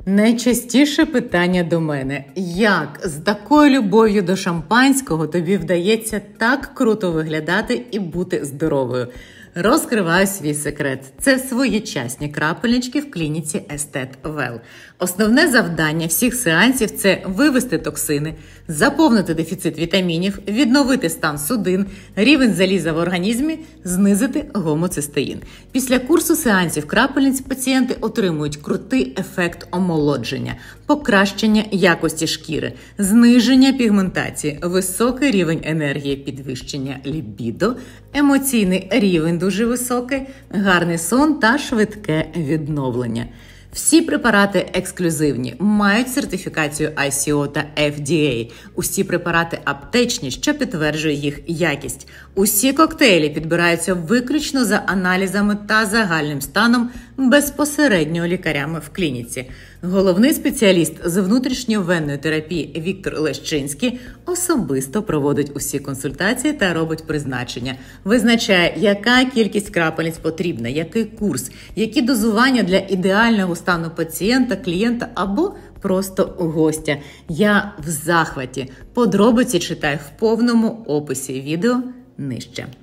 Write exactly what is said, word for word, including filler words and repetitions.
Найчастіше питання до мене: як з такою любов'ю до шампанського тобі вдається так круто виглядати і бути здоровою? Розкриваю свій секрет. Це своєчасні крапельнички в клініці Естет Вел. Основне завдання всіх сеансів – це вивести токсини, заповнити дефіцит вітамінів, відновити стан судин, рівень заліза в організмі, знизити гомоцистеїн. Після курсу сеансів крапельниць пацієнти отримують крутий ефект омолодження, покращення якості шкіри, зниження пігментації, високий рівень енергії, підвищення лібідо, емоційний рівень дуже високий, гарний сон та швидке відновлення. Всі препарати ексклюзивні, мають сертифікацію ай сі о та еф ді ей. Усі препарати аптечні, що підтверджує їх якість. Усі коктейлі підбираються виключно за аналізами та загальним станом безпосередньо лікарями в клініці. Головний спеціаліст з внутрішньовенної терапії Віктор Лещинський особисто проводить усі консультації та робить призначення. Визначає, яка кількість крапельниць потрібна, який курс, які дозування для ідеального стану пацієнта, клієнта або просто гостя. Я в захваті. Подробиці читай в повному описі відео нижче.